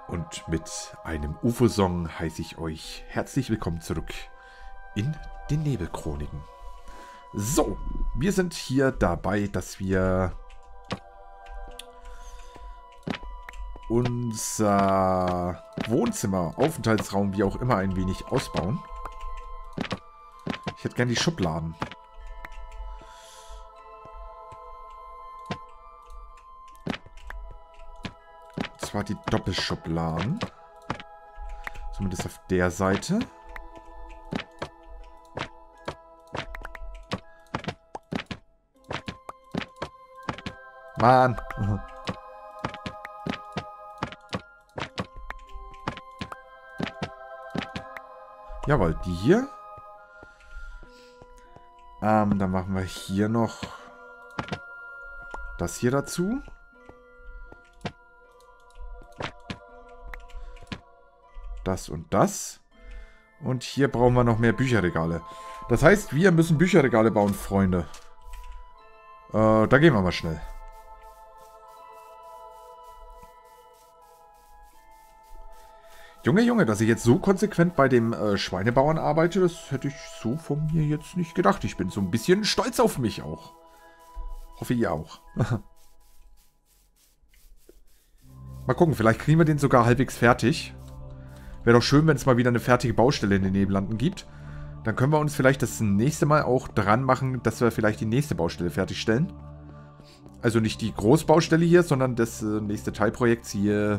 Und mit einem UFO-Song heiße ich euch herzlich willkommen zurück in den Nebelchroniken. So, wir sind hier dabei, dass wir unser Wohnzimmer, Aufenthaltsraum, wie auch immer, ein wenig ausbauen. Ich hätte gern die Schubladen. Und zwar die Doppelschubladen. Zumindest auf der Seite. Mann. Jawohl, die hier. Dann machen wir hier noch das hier dazu. Das und das. Und hier brauchen wir noch mehr Bücherregale. Das heißt, wir müssen Bücherregale bauen, Freunde. Da gehen wir mal schnell. Junge, Junge, dass ich jetzt so konsequent bei dem Schweinebauern arbeite, das hätte ich so von mir jetzt nicht gedacht. Ich bin so ein bisschen stolz auf mich auch. Hoffe, ihr auch. Mal gucken, vielleicht kriegen wir den sogar halbwegs fertig. Wäre doch schön, wenn es mal wieder eine fertige Baustelle in den Nebellanden gibt. Dann können wir uns vielleicht das nächste Mal auch dran machen, dass wir vielleicht die nächste Baustelle fertigstellen. Also nicht die Großbaustelle hier, sondern das nächste Teilprojekt hier.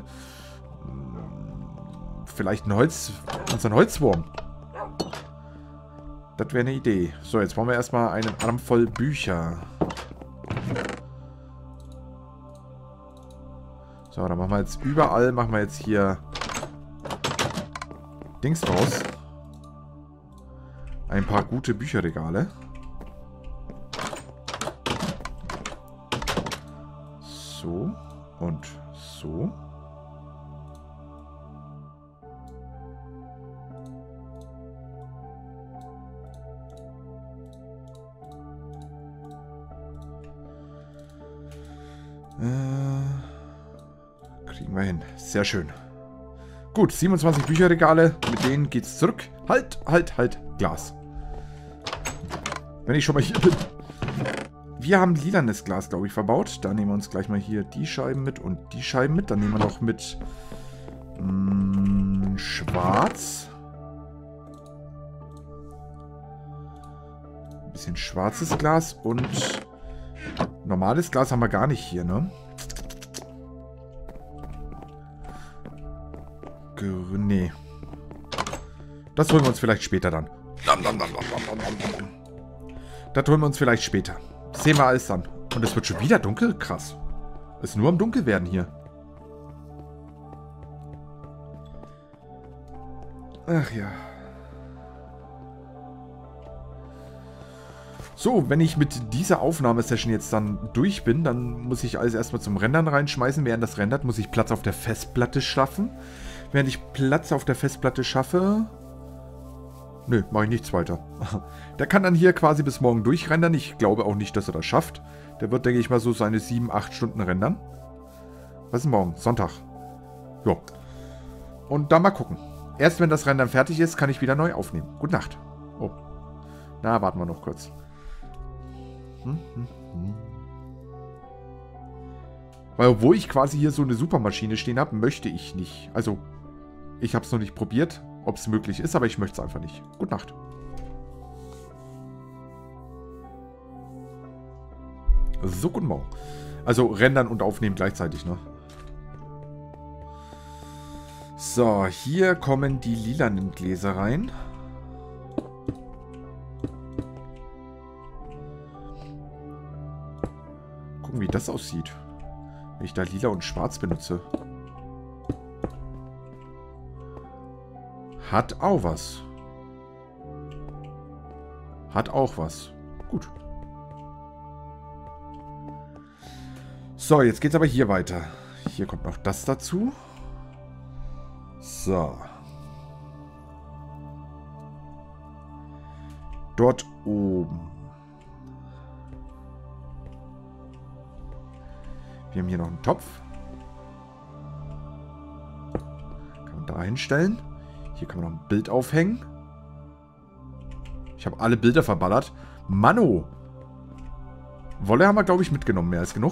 Vielleicht unseren Holzwurm. Das wäre eine Idee. So, jetzt brauchen wir erstmal einen Arm voll Bücher. So, dann machen wir jetzt überall, hier Dings draus. Ein paar gute Bücherregale. So und so. Kriegen wir hin. Sehr schön. Gut, 27 Bücherregale. Mit denen geht's zurück. Halt, Glas. Wenn ich schon mal hier bin. Wir haben lilanes Glas, glaube ich, verbaut. Da nehmen wir uns gleich mal hier die Scheiben mit und die Scheiben mit. Dann nehmen wir noch mit schwarz. Ein bisschen schwarzes Glas und normales Glas haben wir gar nicht hier, ne? Nee. Das holen wir uns vielleicht später dann. Das holen wir uns vielleicht später. Sehen wir alles dann. Und es wird schon wieder dunkel? Krass. Es ist nur am Dunkel werden hier. Ach ja. So, wenn ich mit dieser Aufnahmesession jetzt dann durch bin, dann muss ich alles erstmal zum Rendern reinschmeißen. Während das rendert, muss ich Platz auf der Festplatte schaffen. Während ich Platz auf der Festplatte schaffe... Nö, mache ich nichts weiter. Der kann dann hier quasi bis morgen durchrendern. Ich glaube auch nicht, dass er das schafft. Der wird, denke ich mal, so seine 7-8 Stunden rendern. Was ist morgen? Sonntag. Jo. Und dann mal gucken. Erst wenn das Rendern fertig ist, kann ich wieder neu aufnehmen. Gute Nacht. Oh. Na, warten wir noch kurz. Weil obwohl ich quasi hier so eine Supermaschine stehen habe, möchte ich nicht. Also, ich habe es noch nicht probiert, ob es möglich ist, aber ich möchte es einfach nicht. Gute Nacht. So, guten Morgen. Also, rendern und aufnehmen gleichzeitig, ne? So, hier kommen die lilanen Gläser rein. Gucken, wie das aussieht. Wenn ich da lila und schwarz benutze. Hat auch was. Hat auch was. Gut. So, jetzt geht's aber hier weiter. Hier kommt noch das dazu. So. Dort oben. Wir haben hier noch einen Topf. da hinstellen. Hier kann man noch ein Bild aufhängen. Ich habe alle Bilder verballert. Manno! Wolle haben wir, glaube ich, mitgenommen. Mehr als genug.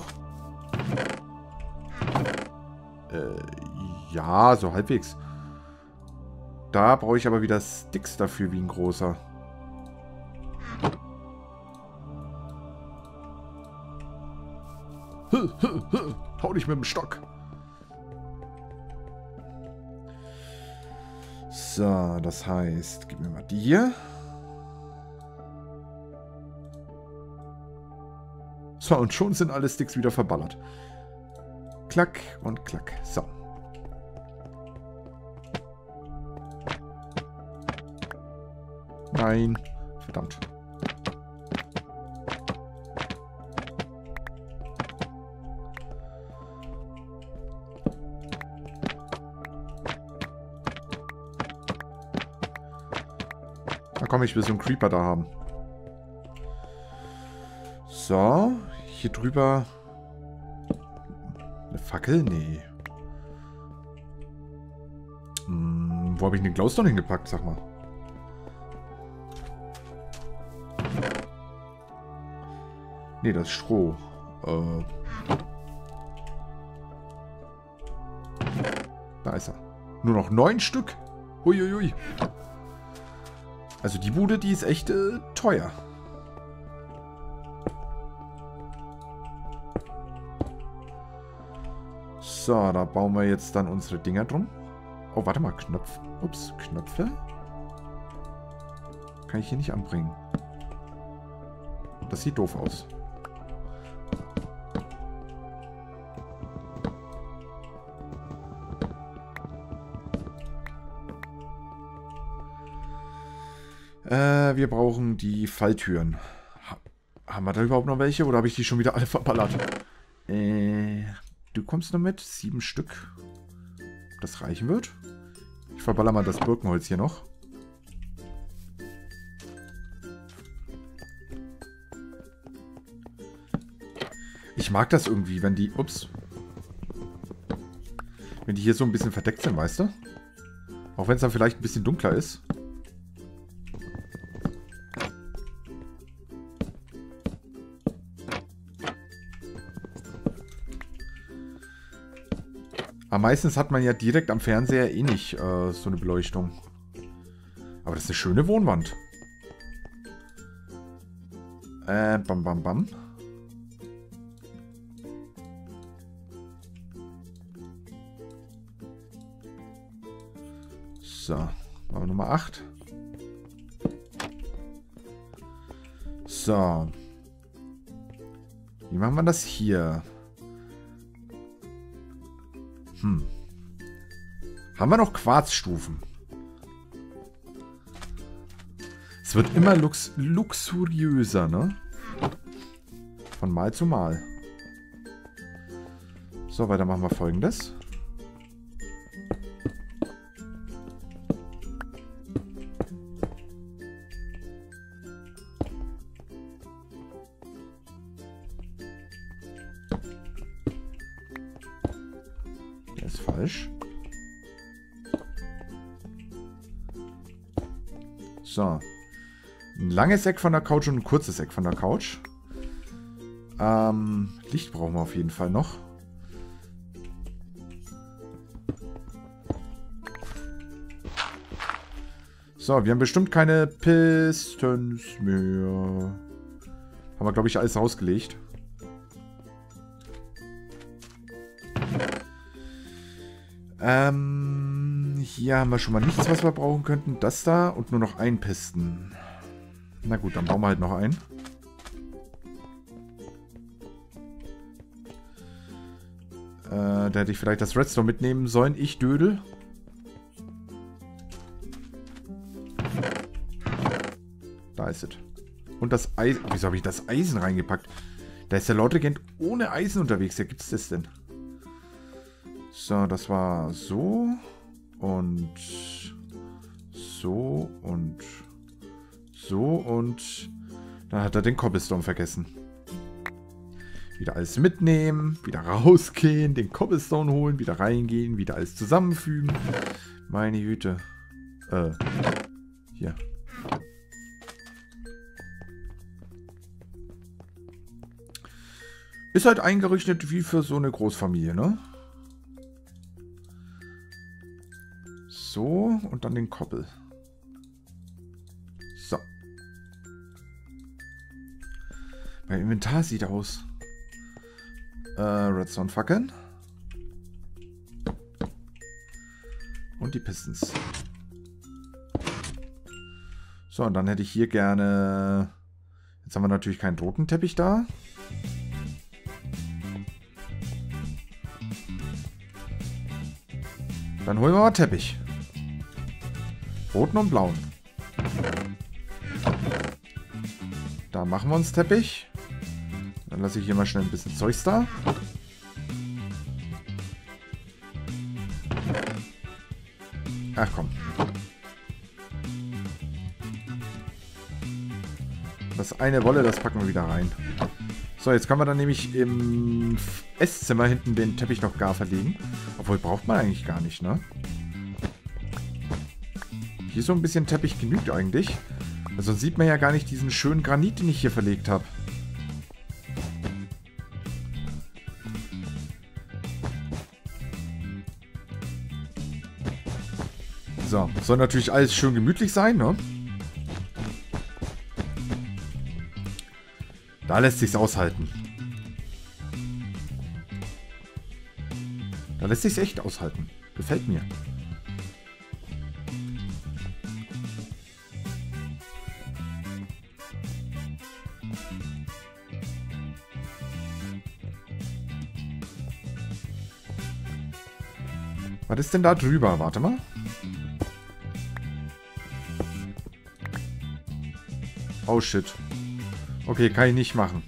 Ja, so halbwegs. Da brauche ich aber wieder Sticks dafür, wie ein großer. Hau dich mit dem Stock. So, das heißt, gib mir mal die hier. So, und schon sind alle Sticks wieder verballert. Klack und klack. So. Nein. Verdammt. Da komm, ich will so einen Creeper da haben. So. Hier drüber. Eine Fackel? Nee. Wo habe ich den Glowstone hingepackt, sag mal? Nee, das ist Stroh. Da ist er. Nur noch 9 Stück. Uiuiui. Also die Bude, die ist echt teuer. So, da bauen wir jetzt dann unsere Dinger drum. Oh, warte mal, Knopf. Ups, Knöpfe. Kann ich hier nicht anbringen. Das sieht doof aus. Wir brauchen die Falltüren. Haben wir da überhaupt noch welche? Oder habe ich die schon wieder alle verballert? Du kommst noch mit. 7 Stück. Ob das reichen wird? Ich verballer mal das Birkenholz hier noch. Ich mag das irgendwie, wenn die... Ups. Wenn die hier so ein bisschen verdeckt sind, weißt du? Auch wenn es dann vielleicht ein bisschen dunkler ist. Aber meistens hat man ja direkt am Fernseher eh nicht so eine Beleuchtung. Aber das ist eine schöne Wohnwand. Bam, bam, bam. So, machen wir Nummer 8. So. Wie machen wir das hier? Haben wir noch Quarzstufen? Es wird immer luxuriöser, ne? Von Mal zu Mal. So, weiter machen wir Folgendes. Der ist falsch. So. Ein langes Eck von der Couch und ein kurzes Eck von der Couch. Licht brauchen wir auf jeden Fall noch. So, wir haben bestimmt keine Pistons mehr. Haben wir, glaube ich, alles rausgelegt. Hier haben wir schon mal nichts, was wir brauchen könnten. Das da und nur noch ein Piston. Na gut, dann bauen wir halt noch einen. Da hätte ich vielleicht das Redstone mitnehmen sollen. Ich Dödel. Da ist es. Und das Eisen. Wieso habe ich das Eisen reingepackt? Da ist der Lord Regent ohne Eisen unterwegs. Ja, gibt es das denn? So, das war so. Und so und so und dann hat er den Cobblestone vergessen. Wieder alles mitnehmen, wieder rausgehen, den Cobblestone holen, wieder reingehen, wieder alles zusammenfügen. Meine Güte. Hier. Ist halt eingerichtet wie für so eine Großfamilie, ne? So, und dann den Koppel. So. Mein Inventar sieht aus. Redstone-Fackeln. Und die Pistons. So, und dann hätte ich hier gerne... Jetzt haben wir natürlich keinen roten Teppich da. Dann holen wir mal Teppich. Roten und blauen. Da machen wir uns Teppich. Dann lasse ich hier mal schnell ein bisschen Zeugs da. Ach komm. Das eine Wolle, das packen wir wieder rein. So, jetzt können wir dann nämlich im Esszimmer hinten den Teppich noch gar verlegen. Obwohl, braucht man eigentlich gar nicht, ne? Hier so ein bisschen Teppich genügt eigentlich. Also sieht man ja gar nicht diesen schönen Granit, den ich hier verlegt habe. So, soll natürlich alles schön gemütlich sein, ne? Da lässt sich's aushalten. Da lässt sich's echt aushalten. Gefällt mir. Was ist denn da drüber? Warte mal. Oh shit. Okay, kann ich nicht machen.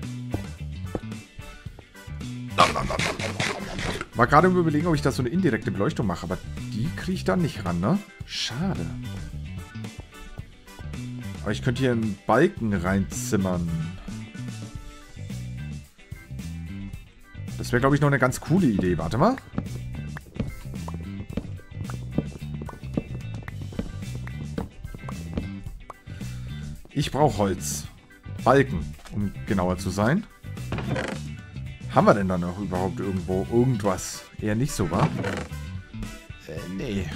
War gerade im Überlegen, ob ich da so eine indirekte Beleuchtung mache, aber die kriege ich da nicht ran, ne? Schade. Aber ich könnte hier einen Balken reinzimmern. Das wäre, glaube ich, noch eine ganz coole Idee. Warte mal. Ich brauche Holz. Balken, um genauer zu sein. Haben wir denn da noch überhaupt irgendwo irgendwas? Eher nicht so, wa? Nee.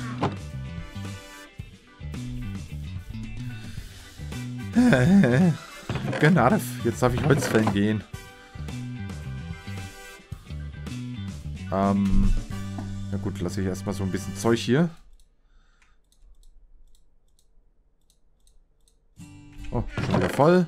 Gnade, jetzt darf ich Holz fällen gehen. Na gut, lasse ich erstmal so ein bisschen Zeug hier. Oh, schon wieder voll.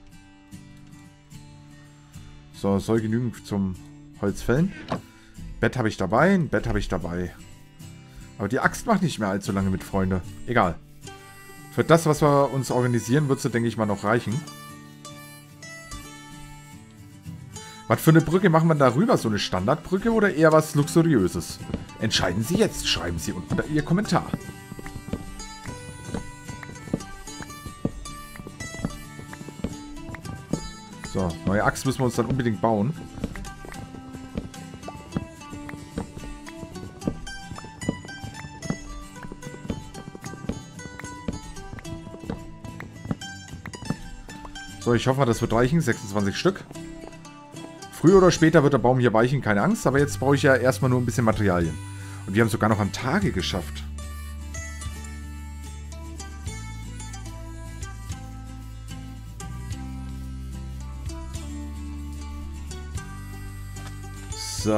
So, soll genügend zum Holzfällen. Bett habe ich dabei, ein Bett habe ich dabei. Aber die Axt macht nicht mehr allzu lange mit, Freunde. Egal. Für das, was wir uns organisieren, wird sie, denke ich mal, noch reichen. Was für eine Brücke machen wir da rüber? So eine Standardbrücke oder eher was Luxuriöses? Entscheiden Sie jetzt. Schreiben Sie unten Ihr Kommentar. So, neue Axt müssen wir uns dann unbedingt bauen. So, ich hoffe mal, das wird reichen. 26 Stück. Früher oder später wird der Baum hier weichen, keine Angst. Aber jetzt brauche ich ja erstmal nur ein bisschen Materialien. Und wir haben es sogar noch an Tage geschafft. So.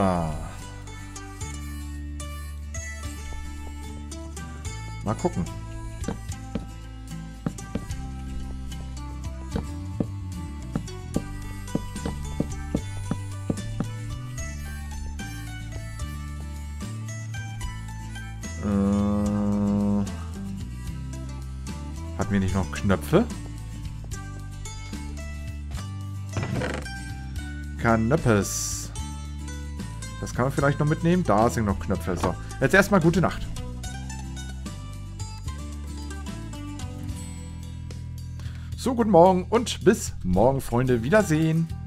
Mal gucken. Hatten wir nicht noch Knöpfe? Knöpfes. Das kann man vielleicht noch mitnehmen. Da sind noch Knöpfe. So, jetzt erstmal gute Nacht. So, guten Morgen und bis morgen, Freunde. Wiedersehen.